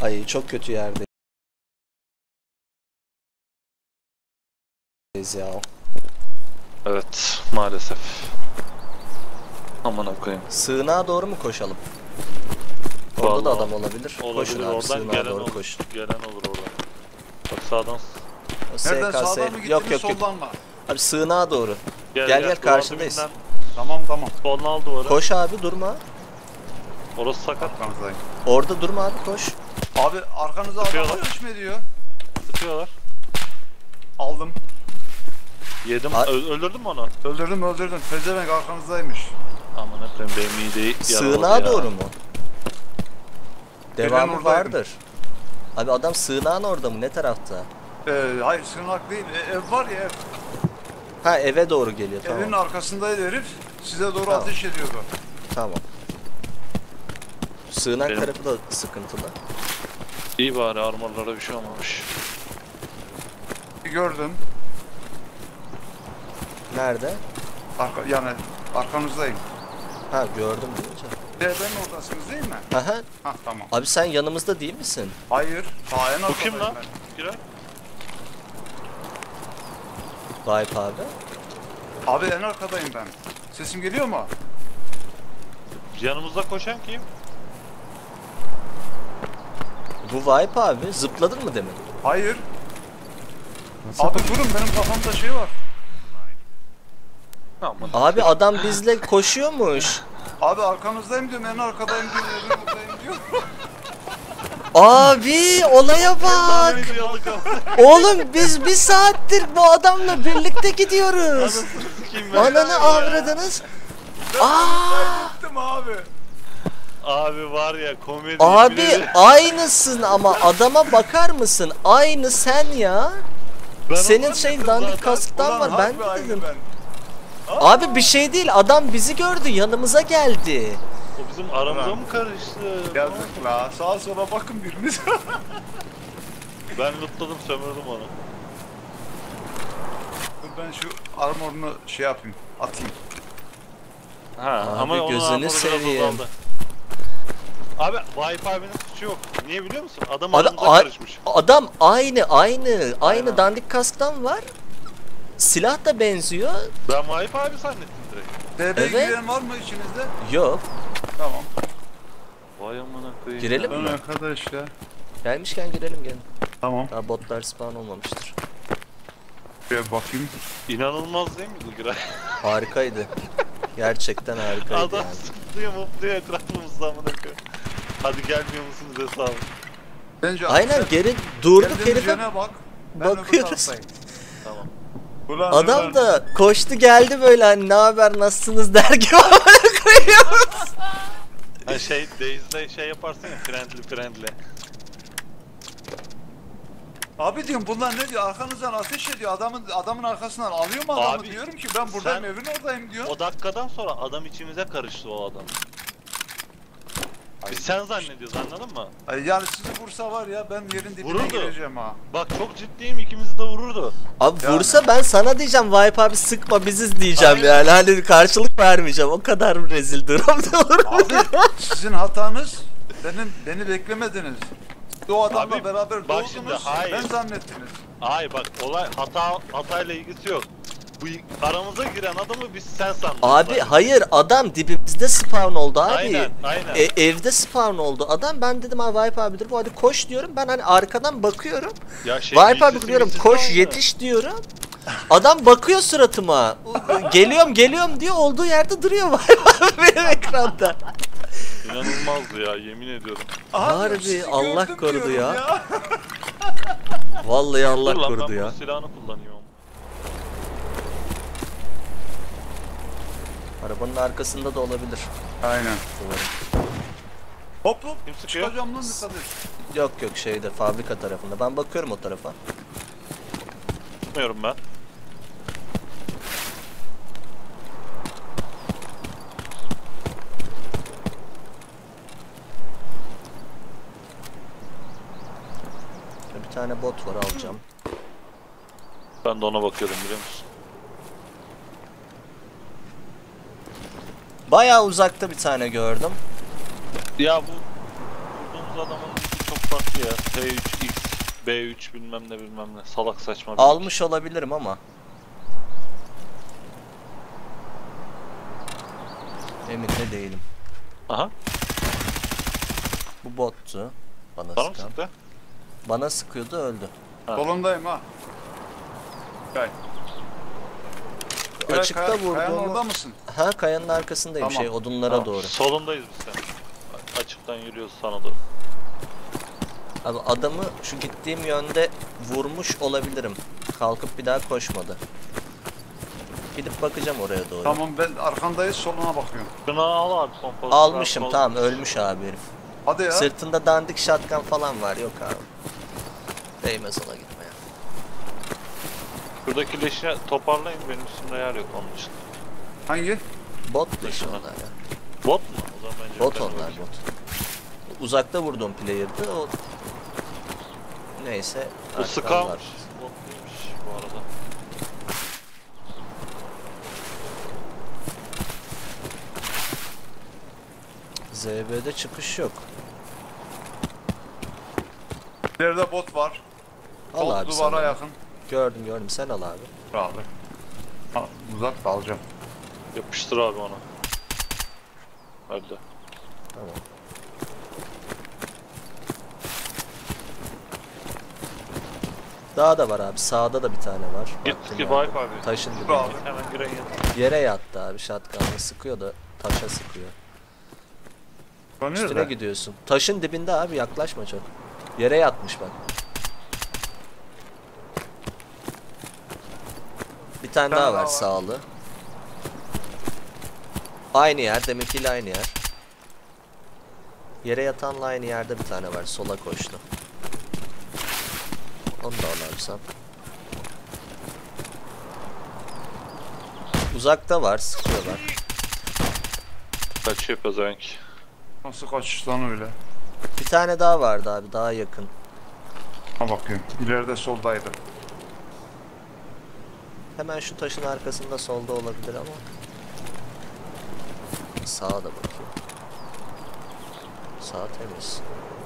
Ay çok kötü yerdeyiz ya. Evet maalesef. Aman koyayım. Sığınağa doğru mu koşalım? Orada Vallahi da adam olabilir. olabilir, Koşun abi, oradan sığınağa gelen doğru olur. koşun. Gelen olur oradan. Bak sağdan. Nereden, SKS sağdan mı yok gittiniz, yok yok. soldan mı? Abi sığınağa doğru. Gel karşındayız. duvar Tamam. dibinden Soluna al duvarı. Koş abi, durma. Orası sakat. Arkanızdayım. Orada durma abi, koş. Abi arkanıza adam Sıkıyorlar. ateş mi ediyor? Sıkıyorlar. Aldım. Yedim. A- Öldürdün mü onu? Öldürdüm. Pezevenk arkanızdaymış. Aman koyayım benim mideyi yaraladı Sığınağa ya. doğru mu? Ben Devamı oradayım. vardır. Abi adam sığınağın orada mı? Ne tarafta? Hayır sığınak değil. Ev var ya ev. Ha, eve doğru geliyor, Evin tamam. arkasındaydı herif. Size doğru Tamam. ateş ediyordu. Tamam. Sığınak Benim- tarafı da sıkıntılı. İyi bari armorlara bir şey olmamış. Gördüm. Nerede? Yani arkanızdayım. Ha, gördüm deyince. Devrenin oradasınız değil mi? Aha. Hah tamam. Abi sen yanımızda değil misin? Hayır. Sağ en Bu arkadayım kim lan? ben. Girer. Vibe abi. Abi en arkadayım ben. Sesim geliyor mu? Yanımızda koşan kim? Bu Vibe abi. Zıpladın mı demin? Hayır. Abi durun benim kafamda şey var. Aman. Abi adam bizle koşuyormuş. Abi arkanızdayım diyorum, en arkadayım diyorum, evin oradayım diyorum. Abi olaya bak. Oğlum biz bir saattir bu adamla birlikte gidiyoruz. Ananı avradınız. Gittim abi. Abi var ya komedi. Abi aynısın ama adama bakar mısın? Aynı sen ya. Senin şeyin dandik kasktan Ulan var, ben harbi de aynı dedim. ben. Abi bir şey değil, adam bizi gördü, yanımıza geldi. O bizim aramıza mı karıştı? Yazık la. Sağa sola bakın biriniz. Ben lootladım sömürdüm onu. Dur ben şu armorunu şey yapayım, atayım. Ha Abi ama onun gözünü armoru biraz seveyim. azaldı. Abi Vibe abinin suçu yok. Niye biliyor musun? Adam Adam, aramıza karışmış. adam aynı Aynen. dandik kasktan var. Silah da benziyor. Ben Vibe abi zannettim direkt. DB Evet. giren var mı içinizde? Yok. Tamam. Vay amına koyayım. Girelim Lan mi? arkadaş ya. Gelmişken girelim gene. Tamam. Daha botlar spawn olmamıştır. Şuraya bakayım. İnanılmaz değil mi bu Giray? Harikaydı. Gerçekten harikaydı Adam yani. zıplıyor mutluyor etrafımızda amına koyayım. Hadi gelmiyor musunuz hesabı? Bence Aynen, sen geri durduk kendin herife üzerine bak. Ben öbür bakıyoruz. taraftayım. Tamam. Ulan, Adam ulan. da koştu geldi böyle, hani ne haber, nasılsınız der gibi koyuyor. Ha şey Daze'de şey yaparsın ya friendly. Abi diyorum bunlar ne diyor? Arkanızdan ateş ediyor. Adamın arkasından alıyor mu adamı? Abi, Diyorum ki ben buradayım, sen- evin oradayım diyor. O dakikadan sonra adam içimize karıştı o adam. Biz sen zannediyoruz anladın mı? Ay yani sizi vursa var ya ben yerin dibine Vururdu. gireceğim ha. Bak çok ciddiyim ikimizi de vururdu. Abi Yani. vursa ben sana diyeceğim, Vibe abi sıkma biziz diyeceğim. Aynen. Yani hani karşılık vermeyeceğim, o kadar rezil durumda olur. Abi sizin hatanız beni beklemediniz. O adamla Abi, beraber bak şimdi, doğdunuz, hayır. ben zannettiniz. Ay bak olay hatayla ilgisi yok. Bu aramıza giren adamı biz sen sandın. Abi zaten. hayır, adam dibimizde spawn oldu abi. Aynen. Evde spawn oldu adam. Ben dedim ha Vibe abidir bu, hadi koş diyorum. Ben hani arkadan bakıyorum. Ya şey, Vibe abi bilsiz diyorum bilsiz koş aynı. yetiş diyorum. Adam bakıyor suratıma. Geliyorum diyor, olduğu yerde duruyor Vibe abi benim ekranda. İnanılmazdı ya yemin ediyorum. Aha, Harbi, sizi Allah gördüm korudu diyorum ya. Vallahi Allah Dur lan korudu ben ya. bunun silahını kullanıyorum. Arabanın arkasında da olabilir. Aynen. Hop Kim sıkıyor? çıkacağım lan dikkat et. Yok şeyde, fabrika tarafında. Ben bakıyorum o tarafa. Tutmuyorum ben. Bir tane bot var, alacağım. Ben de ona bakıyordum biliyor musun? Bayağı uzakta bir tane gördüm. Ya bu vurduğumuz adamın çok farklı ya. T3X, B3 bilmem ne bilmem ne. Salak saçma bir Almış olabilirim ama. Emin de değilim. Aha. Bu bottu. Bana Bana mı sıkan. sıktı? Bana sıkıyordu, öldü. Ha. Solundayım ha. Gel. Açıkta Kayanın vurdum. orada mısın? Ha, kayanın arkasındayım, Tamam. odunlara Tamam, doğru. Solundayız biz sen. Açıktan yürüyoruz sana doğru. Abi adamı şu gittiğim yönde vurmuş olabilirim. Kalkıp bir daha koşmadı. Gidip bakacağım oraya doğru. Tamam, ben arkandayız, soluna bakıyorum. Şunu al abi pompalı. Almışım, Al. tamam, ölmüş abi herif. Hadi ya. Sırtında dandik shotgun falan var, yok abi. Değmez ona gitmeye. Şuradaki leşi toparlayın, benim üstümde yer yok onun için. Hangi? Bot dışı Leşine. onlar ya. Bot mu? O zaman bence Bot ben onlar, bakayım. bot. Uzakta vurduğum player'dı o. Neyse. Bu artık sıkarmış. onlar. Bot değilmiş bu arada. ZB'de çıkış yok. İleride bot var. Al Sol abi duvara sen. yakın. Gördüm, sen al abi. Abi. Ha, uzak da alacağım. Yapıştır abi ona. Öldü. Tamam. Daha da var abi, sağda da bir tane var. Git Baktım ki abi. Vibe abi. Taşın Dur dibinde. abi. Hemen giren yat. Yere yattı abi, shotgun'la sıkıyor da taşa sıkıyor. Lan Üstüne nerede? gidiyorsun. Taşın dibinde abi, yaklaşma çok. Yere yatmış bak. Bir tane daha var sağlı. Aynı yer, deminkiyle aynı yer. Yere yatanla aynı yerde bir tane var, sola koştu. Onu da al abi sen. Uzakta var, sıkıyorlar. Kaçıyor pezevenk. Nasıl kaçış lan öyle? Bir tane daha vardı abi, daha yakın. Ha bakıyorum. İleride soldaydı. Hemen şu taşın arkasında solda olabilir ama. Sağa da bakıyor. Sağ temiz.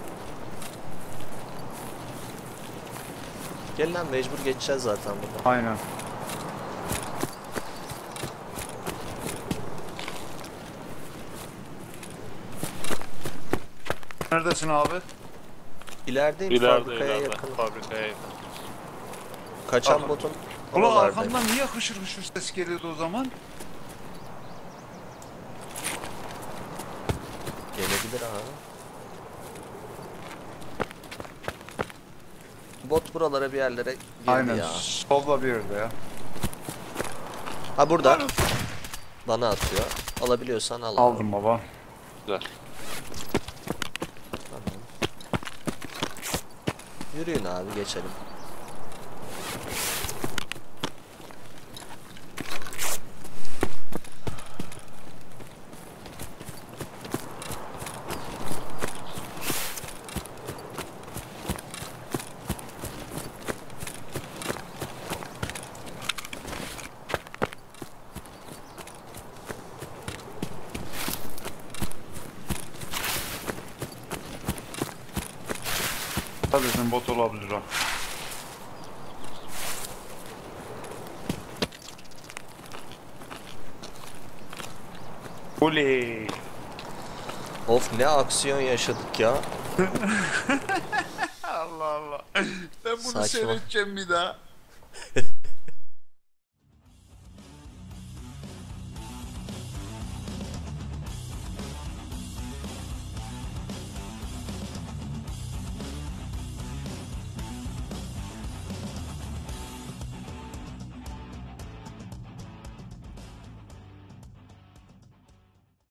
Gel lan, mecbur geçeceğiz zaten buradan. Aynen. Neredesin abi? İlerideyim, İleride fabrikaya ileride. yakın. Fabrikaya yakın. Kaçan Abi. botun Ulan oralardayım. arkamdan niye hışır hışır ses geliyordu o zaman? Gelebilir abi. Bot buralara bir yerlere girdi Aynen. ya. Solda bir yerde ya. Ha burada. Bana atıyor. Alabiliyorsan al. Aldım baba. Güzel. Tamam. Yürüyün abi, geçelim. Tabii bizim bot olabilir ha. Oley. Of, ne aksiyon yaşadık ya. Allah Allah. Ben bunu Saçma. seyredeceğim bir daha.